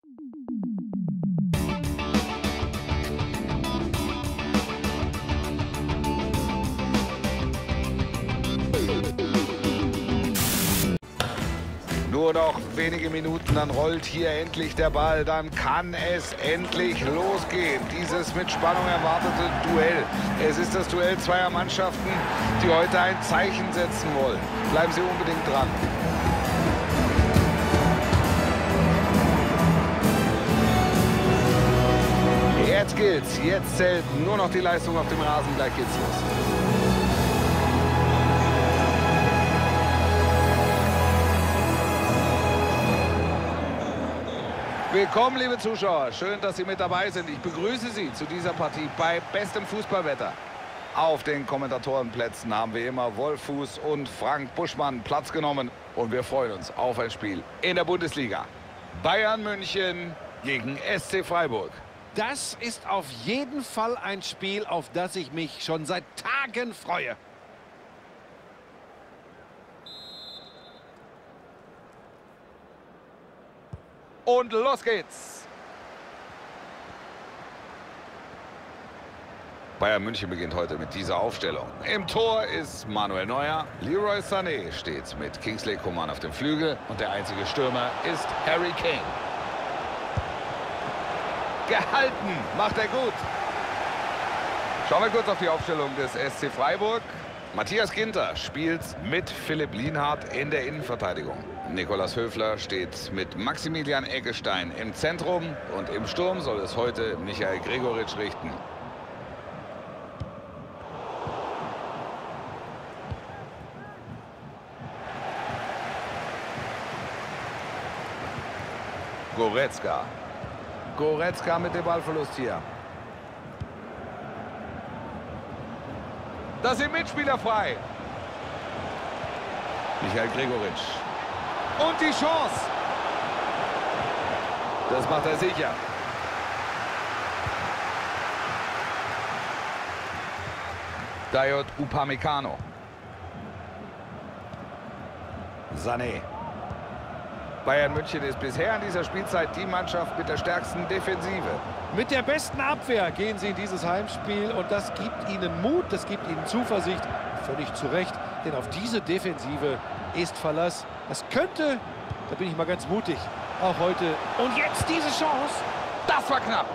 Nur noch wenige Minuten, dann rollt hier endlich der Ball. Dann kann es endlich losgehen. Dieses mit Spannung erwartete Duell. Es ist das Duell zweier Mannschaften, die heute ein Zeichen setzen wollen. Bleiben Sie unbedingt dran. Jetzt gilt's. Jetzt zählt nur noch die Leistung auf dem Rasen. Gleich geht's los. Willkommen, liebe Zuschauer. Schön, dass Sie mit dabei sind. Ich begrüße Sie zu dieser Partie bei bestem Fußballwetter. Auf den Kommentatorenplätzen haben wir immer Wolf Fuß und Frank Buschmann Platz genommen. Und wir freuen uns auf ein Spiel in der Bundesliga. Bayern München gegen SC Freiburg. Das ist auf jeden Fall ein Spiel, auf das ich mich schon seit Tagen freue. Und los geht's. Bayern München beginnt heute mit dieser Aufstellung. Im Tor ist Manuel Neuer. Leroy Sané steht mit Kingsley Coman auf dem Flügel. Und der einzige Stürmer ist Harry Kane. Gehalten, macht er gut. Schauen wir kurz auf die Aufstellung des SC Freiburg. Matthias Ginter spielt mit Philipp Lienhardt in der Innenverteidigung. Nikolaus Höfler steht mit Maximilian Eggestein im Zentrum. Und im Sturm soll es heute Michael Gregoritsch richten. Goretzka. Goretzka mit dem Ballverlust hier. Da sind Mitspieler frei. Michael Gregoritsch. Und die Chance. Das macht er sicher. Dayot Upamecano. Sané. Bayern München ist bisher in dieser Spielzeit die Mannschaft mit der stärksten Defensive. Mit der besten Abwehr gehen sie in dieses Heimspiel und das gibt ihnen Mut, das gibt ihnen Zuversicht. Völlig zu Recht, denn auf diese Defensive ist Verlass. Das könnte, da bin ich mal ganz mutig, auch heute. Und jetzt diese Chance. Das war knapp.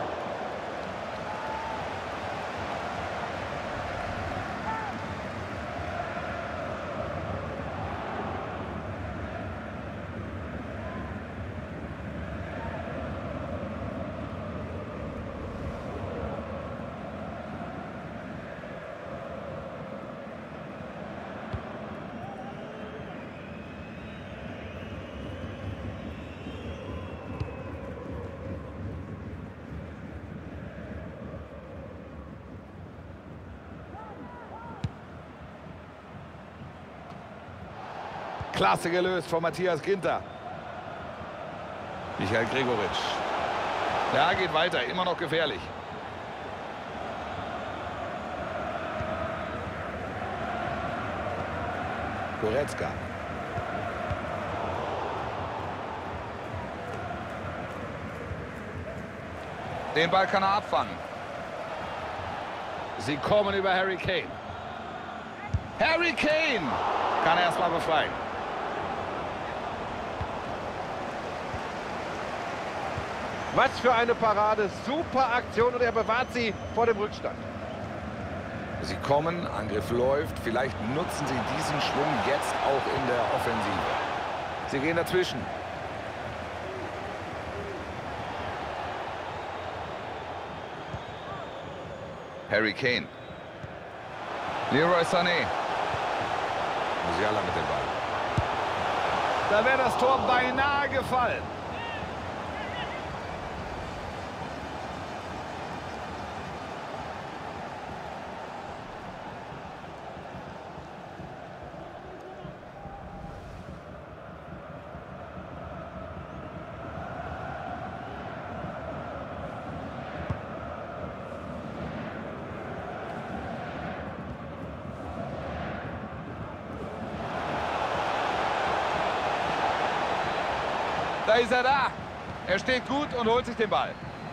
Klasse gelöst von Matthias Ginter. Michael Gregoritsch. Ja, geht weiter. Immer noch gefährlich. Goretzka. Den Ball kann er abfangen. Sie kommen über Harry Kane. Harry Kane kann er erstmal befreien. Was für eine Parade, super Aktion und er bewahrt sie vor dem Rückstand. Sie kommen, Angriff läuft, vielleicht nutzen sie diesen Schwung jetzt auch in der Offensive. Sie gehen dazwischen. Harry Kane. Leroy Sané. Musiala mit dem Ball. Da wäre das Tor beinahe gefallen. Da ist er da. Er steht gut und holt sich den Ball.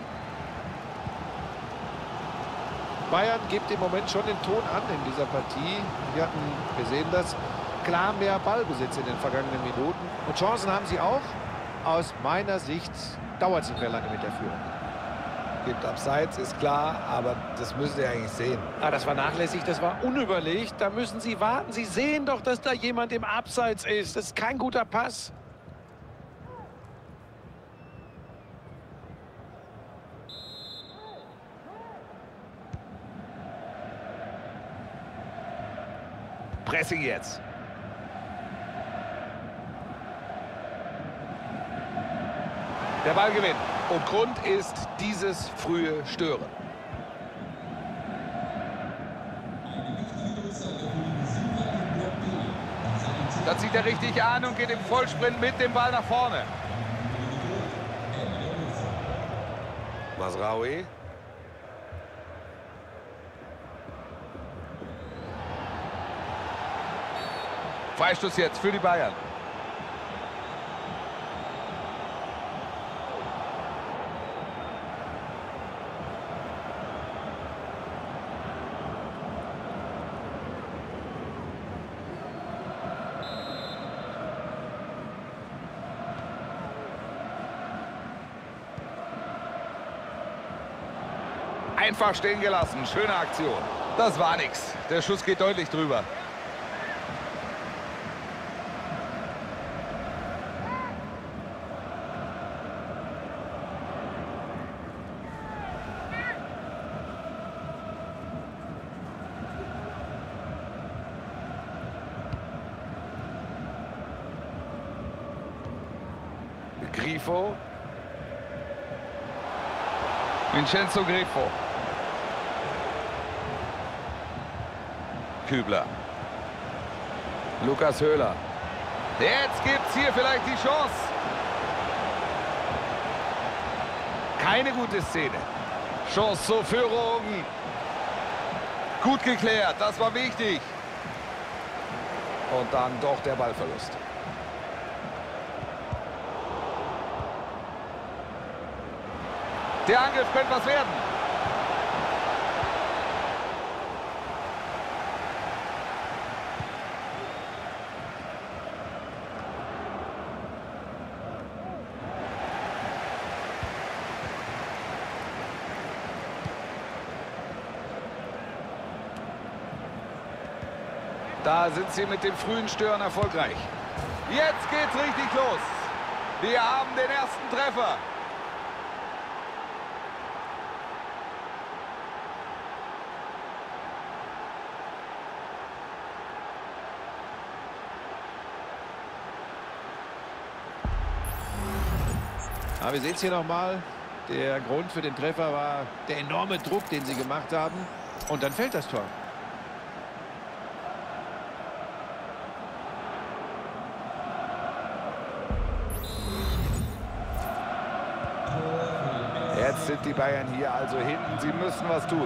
Bayern gibt im Moment schon den Ton an in dieser Partie. Wir sehen das, klar mehr Ballbesitz in den vergangenen Minuten. Und Chancen haben sie auch. Aus meiner Sicht dauert es nicht mehr lange mit der Führung. Gibt Abseits, ist klar, aber das müssen Sie eigentlich sehen. Ah, das war nachlässig, das war unüberlegt. Da müssen Sie warten. Sie sehen doch, dass da jemand im Abseits ist. Das ist kein guter Pass. Pressing jetzt. Der Ball gewinnt. Und Grund ist dieses frühe Stören. Das zieht er richtig an und geht im Vollsprint mit dem Ball nach vorne. Masraoui. Freistoß jetzt für die Bayern. Einfach stehen gelassen. Schöne Aktion. Das war nichts. Der Schuss geht deutlich drüber. Grifo. Vincenzo Grifo. Kübler. Lukas Höhler. Jetzt gibt's hier vielleicht die Chance. Keine gute Szene. Chance zur Führung. Gut geklärt, das war wichtig. Und dann doch der Ballverlust. Der Angriff könnte was werden. Da sind sie mit dem frühen Stören erfolgreich. Jetzt geht's richtig los. Wir haben den ersten Treffer. Aber wir sehen es hier nochmal. Der Grund für den Treffer war der enorme Druck, den sie gemacht haben. Und dann fällt das Tor. Jetzt sind die Bayern hier also hinten. Sie müssen was tun.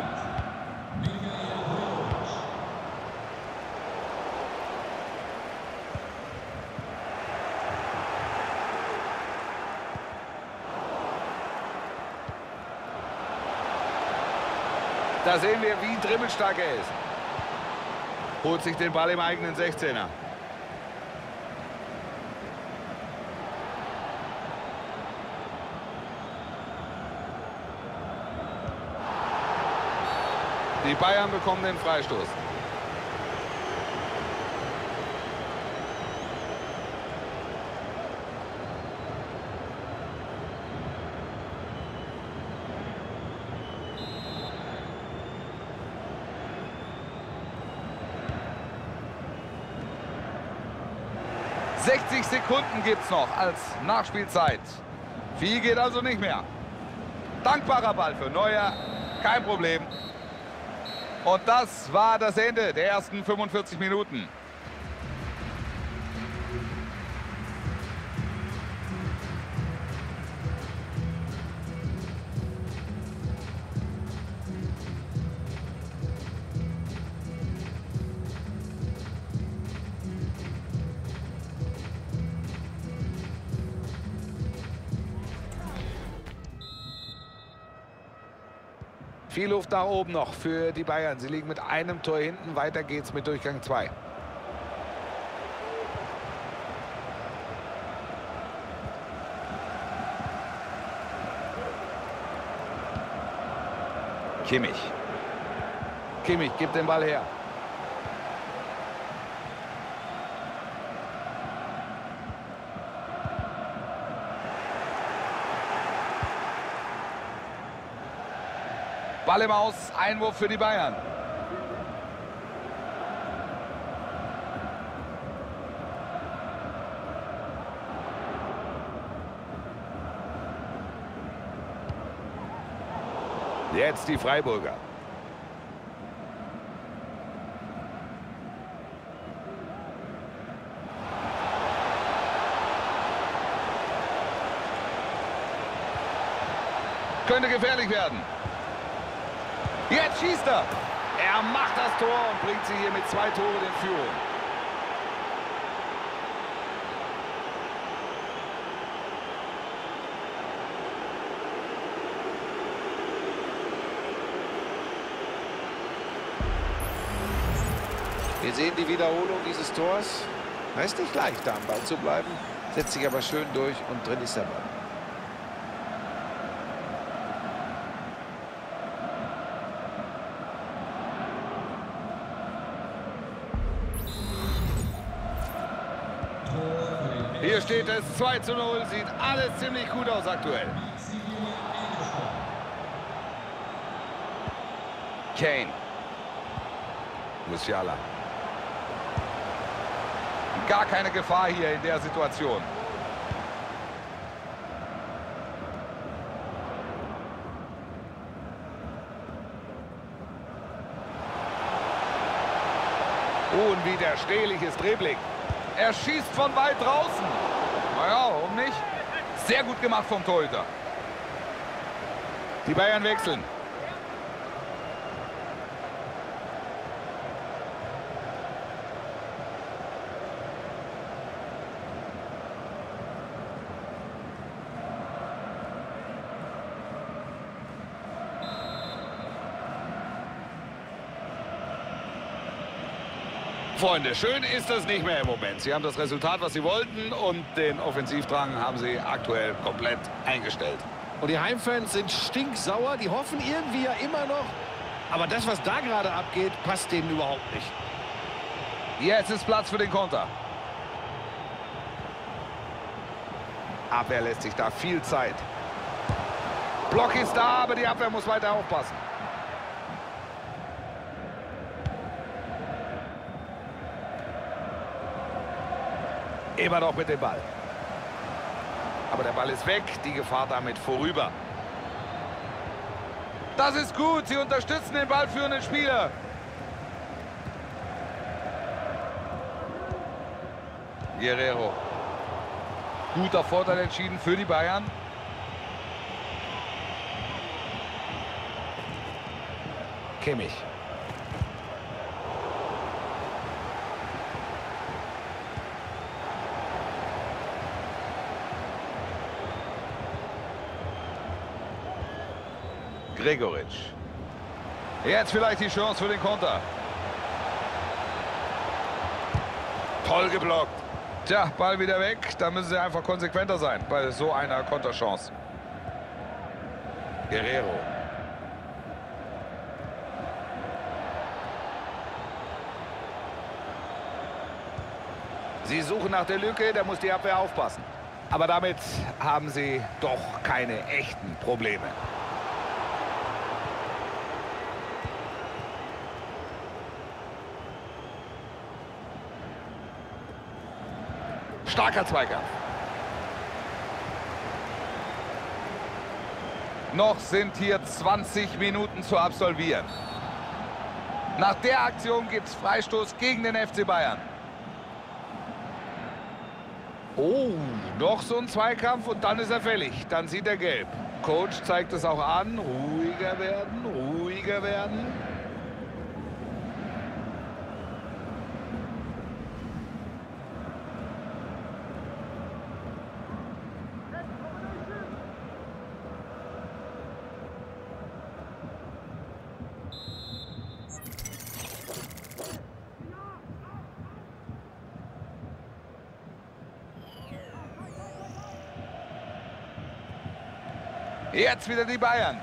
Da sehen wir, wie dribbelstark er ist. Holt sich den Ball im eigenen 16er. Die Bayern bekommen den Freistoß. Sekunden gibt es noch als Nachspielzeit. Viel geht also nicht mehr. Dankbarer Ball für Neuer, kein Problem. Und das war das Ende der ersten 45 Minuten. Viel Luft nach oben noch für die Bayern. Sie liegen mit einem Tor hinten. Weiter geht's mit Durchgang 2. Kimmich. Kimmich gibt den Ball her. Ball im Aus, Einwurf für die Bayern. Jetzt die Freiburger. Könnte gefährlich werden. Jetzt schießt er. Er macht das Tor und bringt sie hier mit 2 Toren in Führung. Wir sehen die Wiederholung dieses Tors. Er ist nicht leicht, da am Ball zu bleiben, setzt sich aber schön durch und drin ist der Ball. Hier steht es 2:0, sieht alles ziemlich gut aus aktuell. Kane. Musiala. Gar keine Gefahr hier in der Situation. Unwiderstehliches Dribbling. Er schießt von weit draußen. Naja, warum nicht? Sehr gut gemacht vom Torhüter. Die Bayern wechseln. Freunde, schön ist das nicht mehr im Moment. Sie haben das Resultat, was sie wollten, und den Offensivdrang haben sie aktuell komplett eingestellt. Und die Heimfans sind stinksauer, die hoffen irgendwie ja immer noch. Aber das, was da gerade abgeht, passt denen überhaupt nicht. Jetzt ist Platz für den Konter. Abwehr lässt sich da viel Zeit. Block ist da, aber die Abwehr muss weiter aufpassen. Immer noch mit dem Ball. Aber der Ball ist weg, die Gefahr damit vorüber. Das ist gut, sie unterstützen den ballführenden Spieler. Guerrero. Guter Vorteil entschieden für die Bayern. Kimmich. Gregoritsch. Jetzt vielleicht die Chance für den Konter. Toll geblockt. Tja, Ball wieder weg. Da müssen sie einfach konsequenter sein bei so einer Konterchance. Guerrero. Sie suchen nach der Lücke, da muss die Abwehr aufpassen. Aber damit haben sie doch keine echten Probleme. Starker Zweikampf. Noch sind hier 20 Minuten zu absolvieren. Nach der Aktion gibt es Freistoß gegen den FC Bayern. Oh, noch so ein Zweikampf und dann ist er fällig. Dann sieht er gelb. Coach zeigt es auch an. Ruhiger werden, ruhiger werden. Jetzt wieder die Bayern.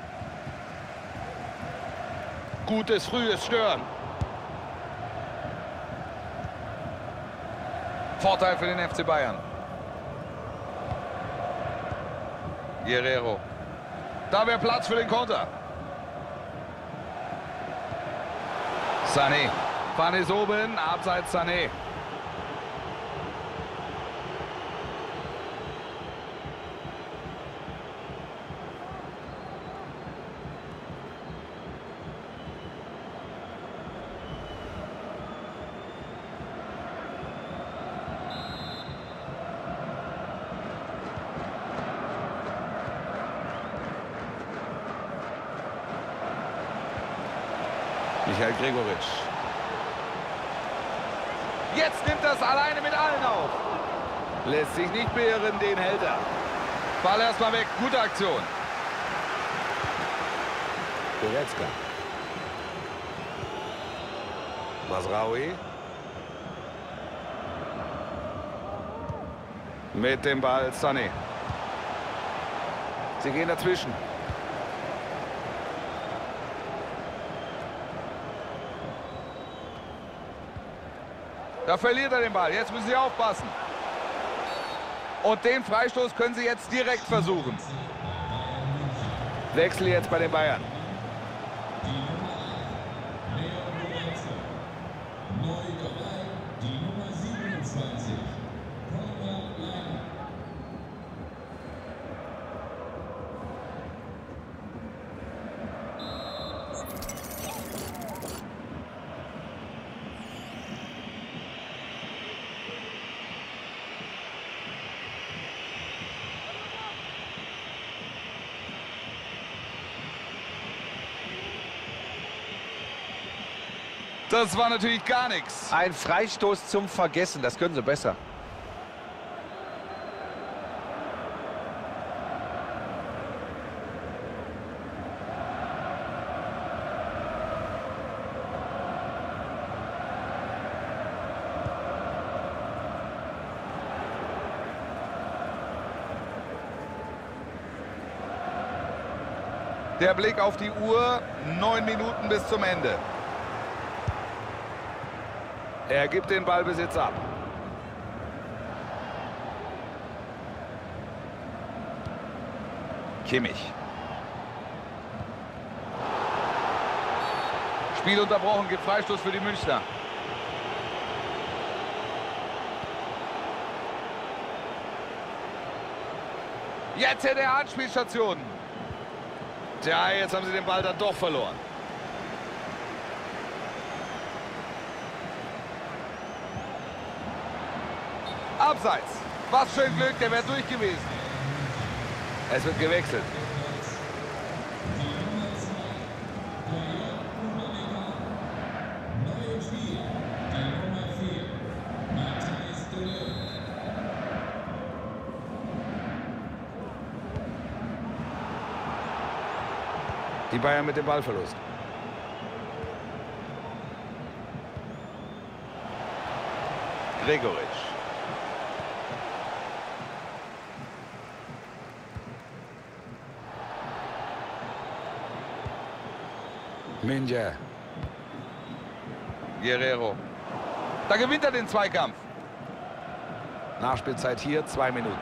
Gutes frühes Stören. Vorteil für den FC Bayern. Guerrero. Da wäre Platz für den Konter. Sané. Van ist oben, abseits Sané. Michael Gregoritsch. Jetzt nimmt das alleine mit allen auf. Lässt sich nicht beirren, den hält er. Ball erstmal weg, gute Aktion. Goretzka. Masraoui. Mit dem Ball Sané. Sie gehen dazwischen. Da verliert er den Ball. Jetzt müssen sie aufpassen. Und den Freistoß können sie jetzt direkt versuchen. Wechsel jetzt bei den Bayern. Das war natürlich gar nichts. Ein Freistoß zum Vergessen, das können sie besser. Der Blick auf die Uhr, 9 Minuten bis zum Ende. Er gibt den Ballbesitz ab. Kimmich. Spiel unterbrochen, gibt Freistoß für die Münchner. Jetzt hätte er Anspielstationen. Tja, jetzt haben sie den Ball dann doch verloren. Abseits. Was für ein Glück, der wäre durch gewesen. Es wird gewechselt. Die Bayern mit dem Ballverlust. Gregoritsch. Minja. Guerrero. Da gewinnt er den Zweikampf. Nachspielzeit hier, 2 Minuten.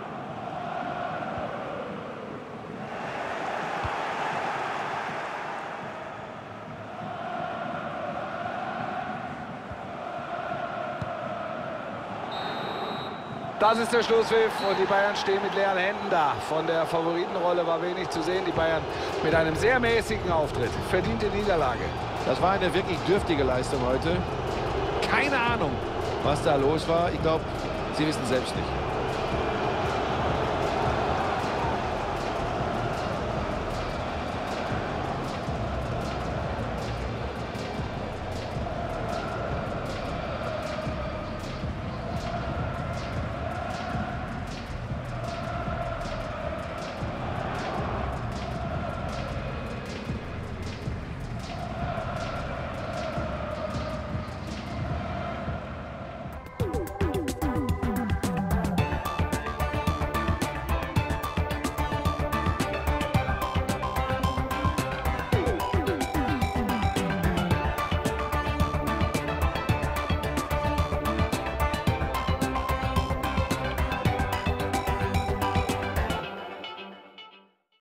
Das ist der Schlusspfiff und die Bayern stehen mit leeren Händen da. Von der Favoritenrolle war wenig zu sehen. Die Bayern mit einem sehr mäßigen Auftritt. Verdiente Niederlage. Das war eine wirklich dürftige Leistung heute. Keine Ahnung, was da los war. Ich glaube, sie wissen selbst nicht.